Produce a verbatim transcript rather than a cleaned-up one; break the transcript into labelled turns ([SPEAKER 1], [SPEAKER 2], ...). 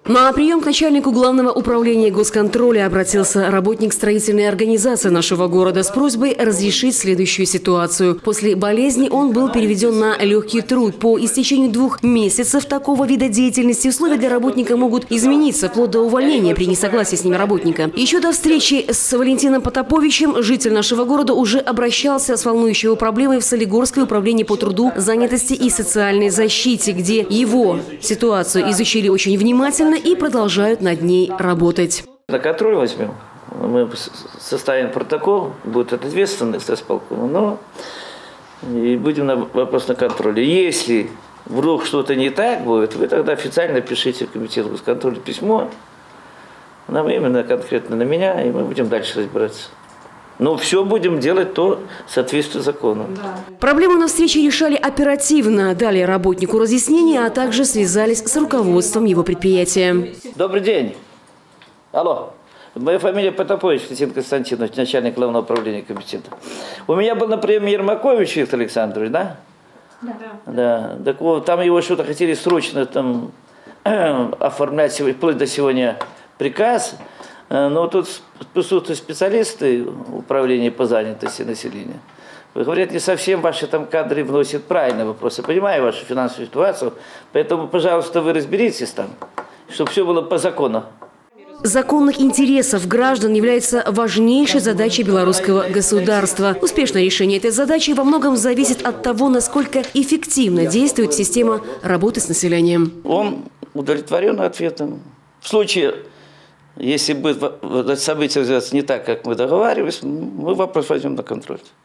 [SPEAKER 1] На прием к начальнику Главного управления госконтроля обратился работник строительной организации нашего города с просьбой разрешить следующую ситуацию. После болезни он был переведен на легкий труд. По истечению двух месяцев такого вида деятельности условия для работника могут измениться вплоть до увольнения при несогласии с ним работника. Еще до встречи с Валентином Потаповичем житель нашего города уже обращался с волнующей его проблемой в Солигорское управление по труду, занятости и социальной защите, где его ситуацию изучили очень внимательно и продолжают над ней работать.
[SPEAKER 2] На контроль возьмем. Мы составим протокол, будет ответственность исполкома, но и будем на вопрос на контроле. Если вдруг что-то не так будет, вы тогда официально пишите в комитет госконтроля письмо, нам именно конкретно на меня, и мы будем дальше разбираться. Но все будем делать то в соответствии с законом.
[SPEAKER 1] Проблему на встрече решали оперативно. Дали работнику разъяснения, а также связались с руководством его предприятия.
[SPEAKER 2] Добрый день. Алло. Моя фамилия Потапович Валентин Константинович, начальник Главного управления комитета. У меня был на приеме Ермакович Виктор Александрович, да? Да. Да. Так вот, там его что-то хотели срочно там оформлять вплоть до сегодня приказ. Но тут присутствуют специалисты управления по занятости населения. Говорят, не совсем ваши там кадры вносят правильные вопросы. Понимаю вашу финансовую ситуацию, поэтому, пожалуйста, вы разберитесь там, чтобы все было по закону.
[SPEAKER 1] Законных интересов граждан является важнейшей задачей белорусского государства. Успешное решение этой задачи во многом зависит от того, насколько эффективно действует система работы с населением.
[SPEAKER 2] Он удовлетворен ответом. В случае... Если будет событие развиваться не так, как мы договаривались, мы вопрос возьмем на контроль.